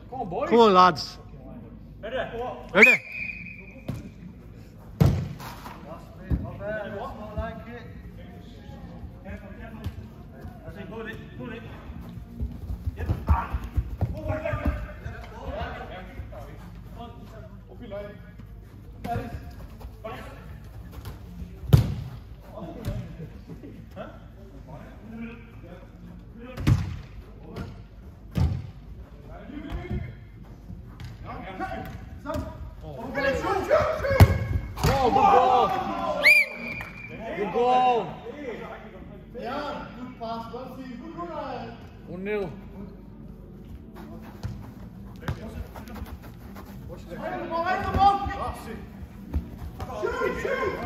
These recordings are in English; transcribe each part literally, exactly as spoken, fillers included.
Come on, boys. Come on, lads. Ready? Ready? Not bad, that's not like it. Careful, careful. I say, pull it, pull it. Oh, good ball. Good ball. Yeah, good pass, well seen, good run. one nil. Right the ball, right the ball. Shoot, shoot.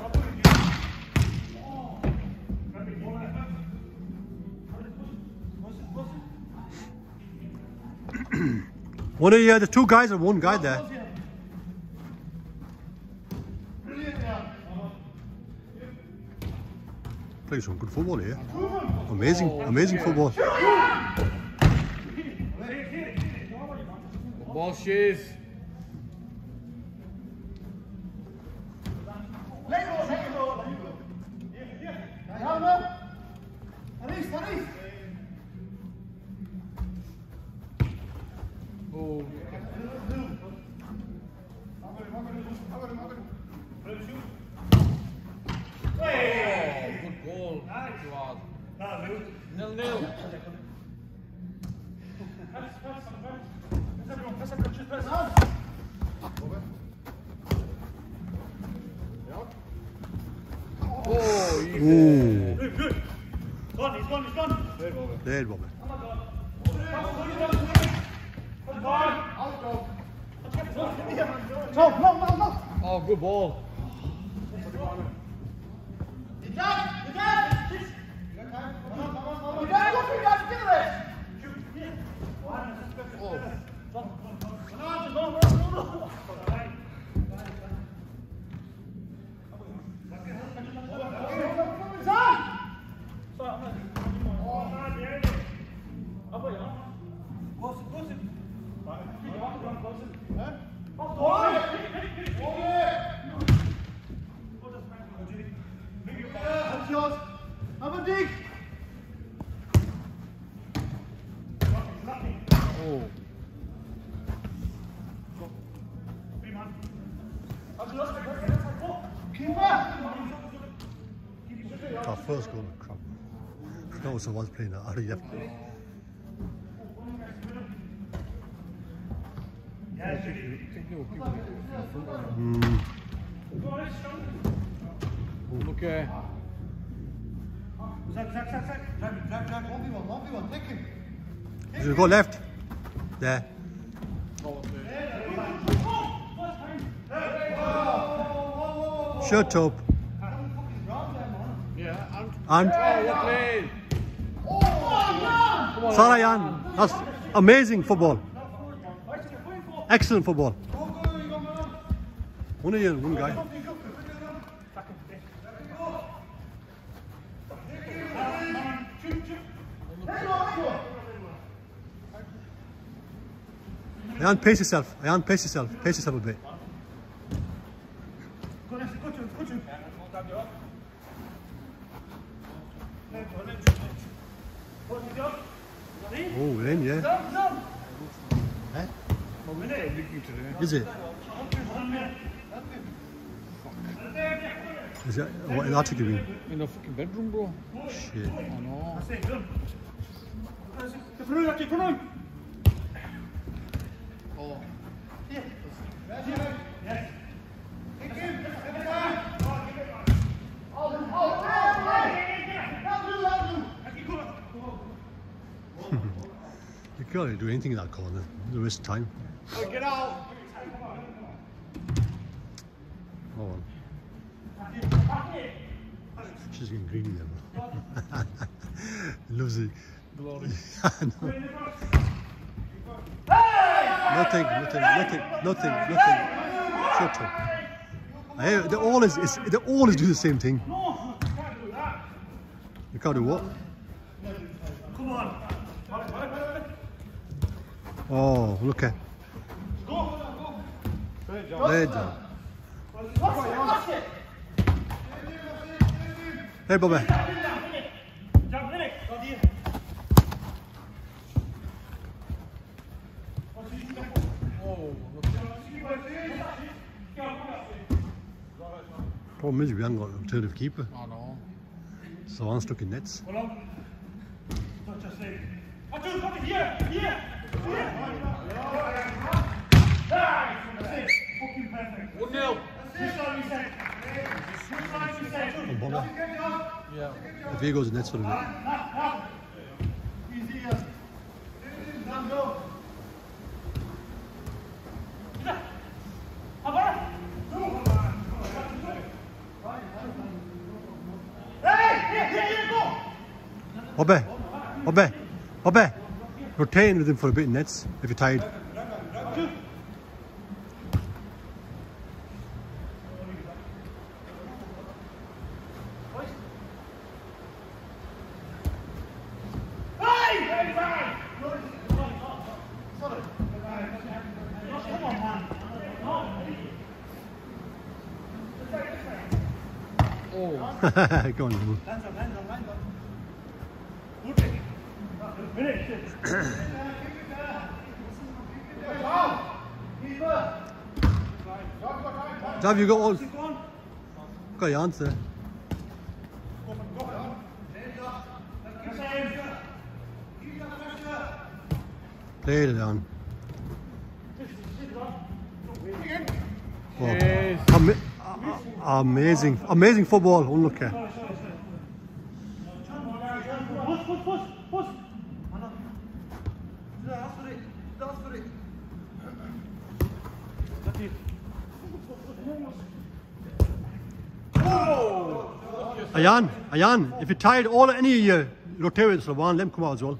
One of you, the two guys or one guy there. Brilliant, yeah. Playing some good football here. Amazing, amazing football. Ball she's. Let go, let go, let go. Down, man. Aris, Aris. Oh. Hey, good goal. Lad. Nil nil. Oh, easy. Ooh. Good, good. Gone, he's gone, he's gone. There, Bobby. No, no, no, no. Oh, good ball. You got it, you got it. You got time. Come on, come on, come on. You got it, go through, you got to get it. That's yours. Have a dig. Oh. Keeper. Our first goal, crap. That was the ones playing that. Ari left. Mm. Okay. Zach, Zach, Zach, Zach. Zach, Zach, Zach. one v one, one v one. Take him. Does it go left? There. Shut up. Yeah, and. And Oh, what play? Sarayan. That's amazing football. Excellent football. One of you, one guy. Ayan, pace yourself. Ayan, pace yourself. Pace yourself a bit. Oh, we're in, yeah. Eh? Is it? Is it? What in Arctic you mean? In the fucking bedroom, bro. Shit. I know. Oh. You can't really do anything in that corner. The waste of time. Oh, get out! Oh well. She's getting greedy then. Loves it. Glory. Nothing, nothing, nothing, nothing, nothing. Shut up. I, they always, it's, they always do the same thing. You can't do what? Come on. Oh, look at. There, John. Hey, Bobby. Problem is we haven't got an alternative keeper. I know. So I'm stuck in nets. one nil. And Bobby, Yeah. if he goes in nets for a bit. Bobby, Bobby, Bobby, rotate with him for a bit in nets if you're tired. Oh. Go on, Lambu. Have you got all? Got your answer. Played it on. Wow. Yes. Ama amazing, amazing football. Look at. Ayan, Ayan, if you're tired, all any of you rotate with Slavan, let him come out as well.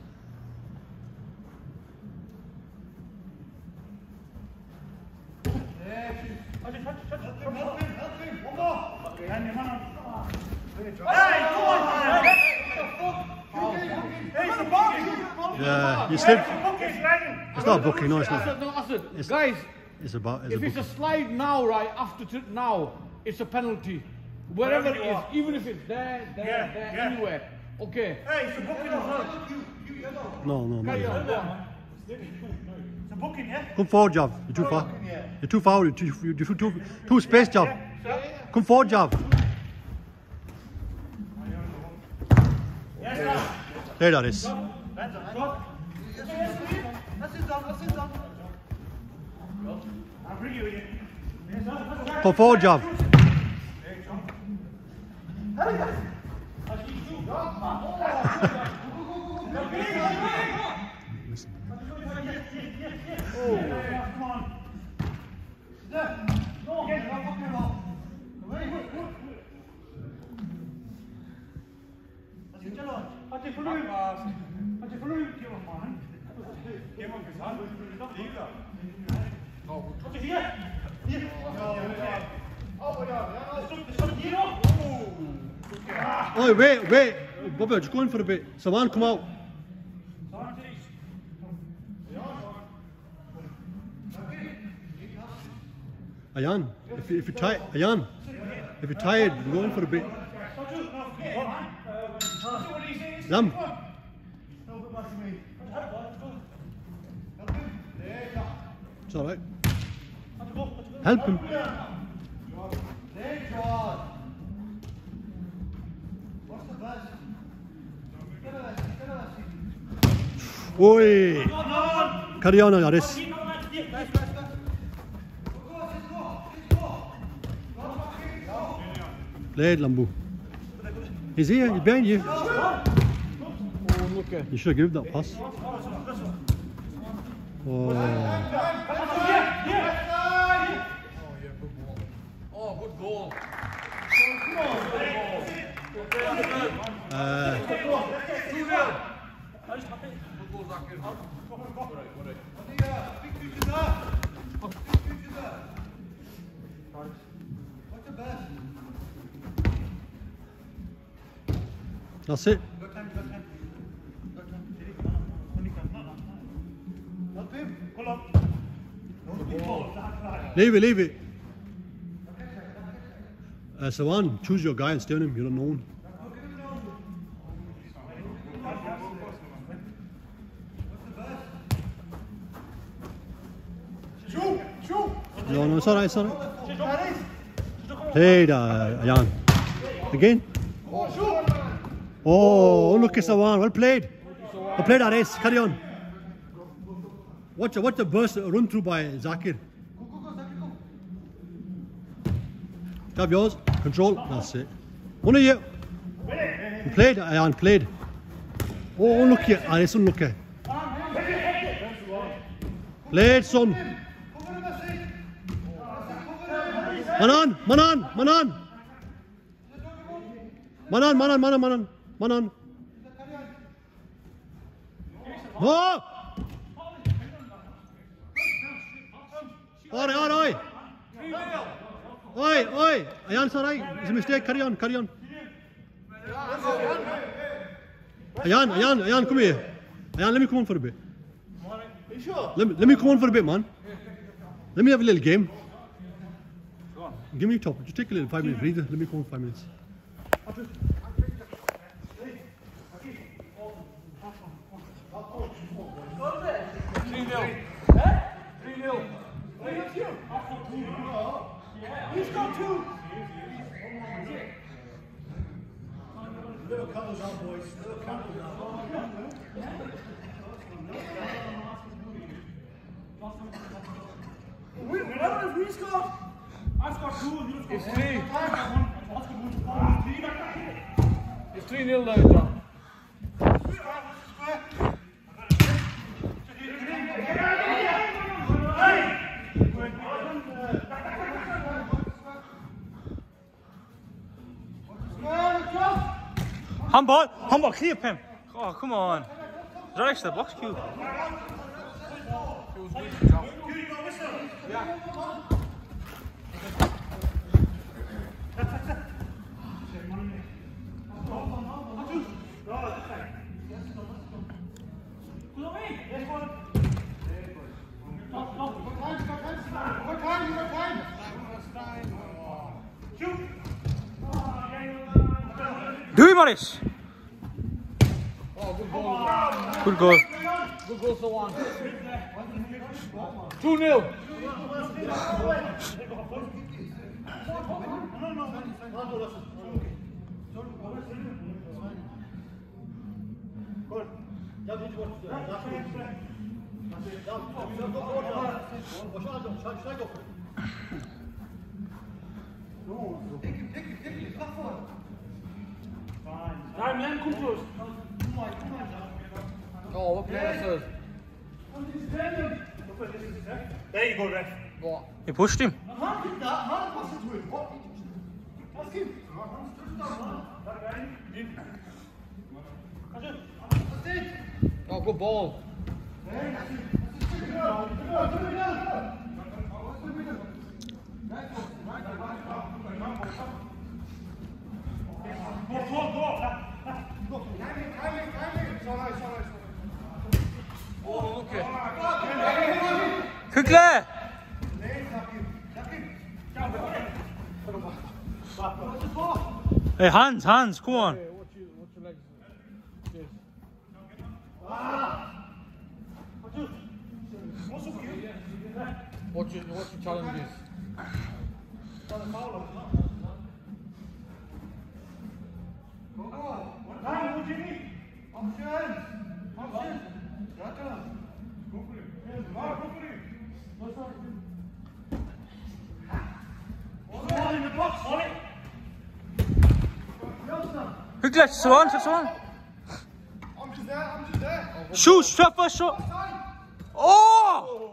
Yeah, you slip. It's not a booking, no, it's not. No, Asad, It's- guys, It's about. It's if a it's a booking. slide now, right, after t now, it's a penalty. Wherever it is, even if it's there, there, Yeah, there, yeah. anywhere. Okay. Hey, it's a booking as well. No, no, no. Carry on, no. go on. It's a booking, yeah? Come forward, Jav. You're too far. You're too far. You're too, you're too, too, too space, Jav. Come forward, Jav. Yes, sir. There that is. That's it, done. That's it, done. I'll bring you in. Yes, sir. Come forward, Jav. Come on. No, get it. Hadi fırlayın. Hadi fırlayın. Gel bak kız. Hadi değil de. Hadi hier. Hier. Oh, wait, wait. Bobby, just go in for a bit. Saman, come out. Ayan, if, you- if you're tired, Ayan, if you're tired, go in for a bit. Lam. It's all right. Help him. Oi. Carry on, Aris. Lead Lambu. He's here, he's behind you. Oh, look at. You should have given that pass. Oh. Oh, good goal. Uh, two nil. Good goal, Zakir. Alright, alright. that's it. Help him. Pull up. Leave it, leave it. Uh, Sawan, choose your guy and stay on him. You don't know him. Shoot! Shoot! No, no, it's alright, it's alright. Played, uh, Ayan. Again. Oh, shoot! Oh, look at Sawan. Well played. Well played, Ares. Carry on. Watch, watch the burst run through by Zakir. Grab yours. Control. That's it. One of you. You played, Ayan. Played. Oh, look here. Ares, look here. Played, son. Manan, Manan, Manan. Manan, Manan, Manan, Manan, Manan. Oh! Oi, oi, oi. Oi, oi. Ayan, it's alright. It's a mistake. Carry on, carry on. Ayan, Ayan, Ayan, come here. Ayan, let me come on for a bit. Let me, let me come on for a bit, man. Let me have a little game. Give me a top. Just take a little five minute breather. Let me come on for five minutes. three nil. three nil. He's got two! Little colours on, boys. Little colours on. We, we know if we scored. I scored two and you scored It's three. one. It's three nil now, John. Handball, handball, clear him. Oh, come on. Right next to the box cube. Do it, Morris. Oh, good goal. Good goal. Good goal, so on. two nil. Time, man, come to us. Oh, what player says? There you go, ref. What? He pushed him. How did that? How did it to him? What? Ask him. That's it. Oh, good ball. Go, go, go. Oh, okay. Quickly. Hey, hands, hands, come on. Hey, watch your, watch your legs. Yes. Watch your, watch your challenges. Quickly, Swan, Swan. I'm just there, I'm just there. Shoot, strap first shot. Oh!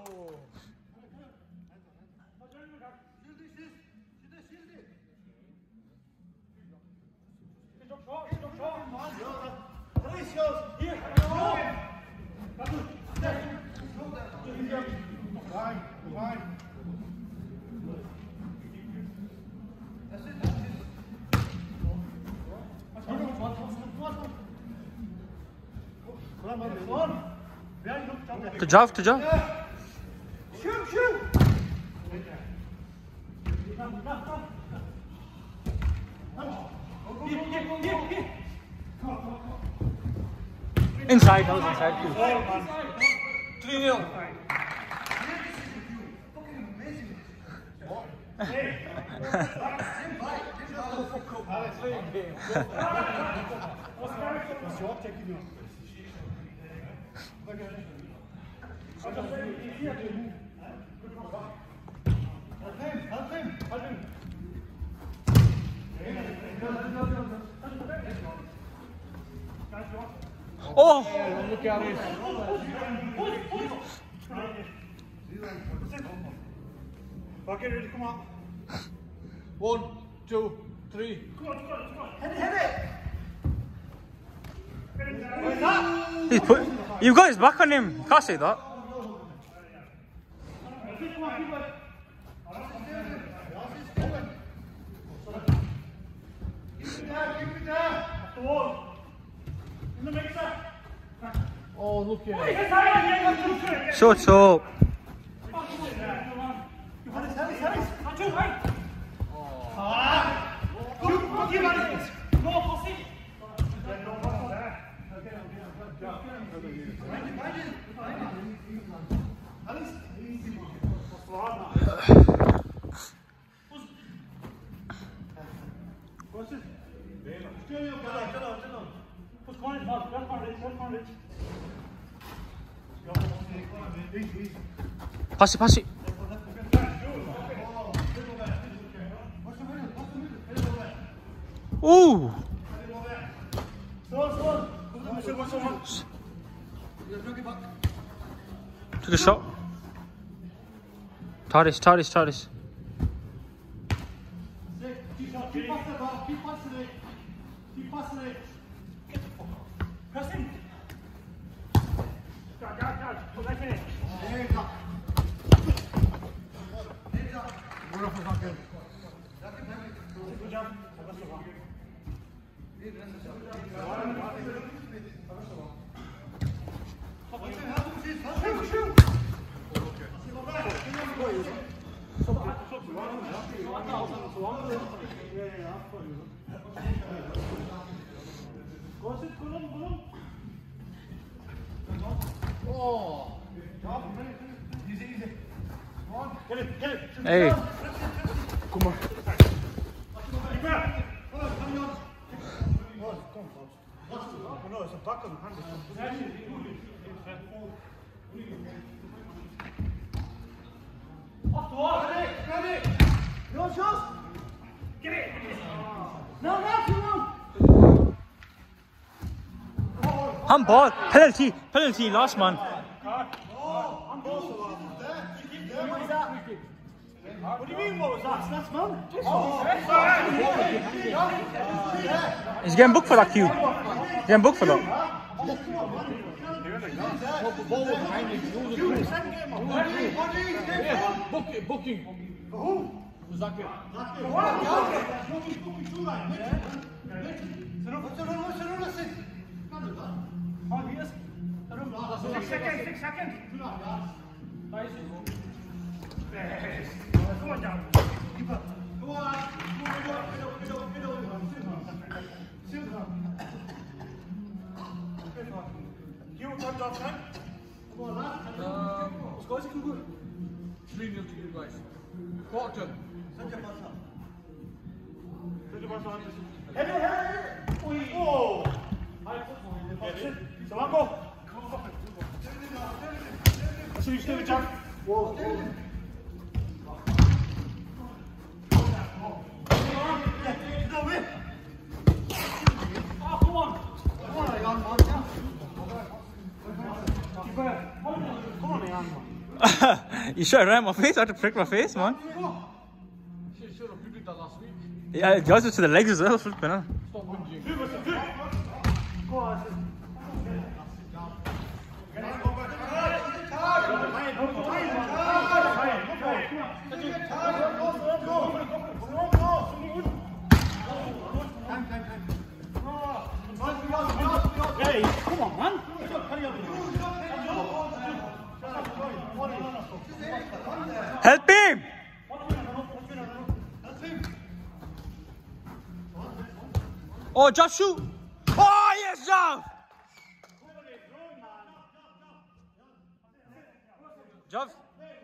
Fine, fine. To job, to job. Shoot, shoot. Inside, that was inside. three nil. What's your taking you? Help him, help him, help him. Oh! Look at this. Okay, ready, come on. One, two, three. Hit it, hit it. He's put, you've got his back on him. Can't say that. Oh, look at it. Shut up. Pass it, pass it. Ooh! Took a shot. Taris, Taris, Taris. Keep passing the ball, keep passing it. Keep passing it. Press him. Guard, guard, guard. Put that in. Hands up. Hands up. We're off the back end. Good job. That's the one. Shoot, shoot. Oh. Easy, easy. Get it, get it. Hey. Come on. Keep it. Oh, no, it's a back on the hand. Off the wall. Ready, ready. You want shots? Get it. No, no, come on. Handball. Penalty. Penalty. Last man. What do you mean, what was that? That's man. He's getting booked for that, Q. He's getting booked for that. The ball was behind him. Who was it? Yeah, book it, booking. Who? Was that it? Six seconds, six seconds. Come on down. Come on. You touch off time. Um, three nil to you guys. Quarter. Head it, head it. Oh. So on, go. So you still a jump. Whoa. Oh, come on. Come on, Ian, man. Come on, Ian, man. You shot right in my face. I had to prick my face, man. Shit, should have you did that last week. Yeah, it goes to the legs as well. Flipping, huh? Stop whinging. Go on. Hey, come on, man. Help him! Oh, just shoot! Oh, yes, Jav! Jav!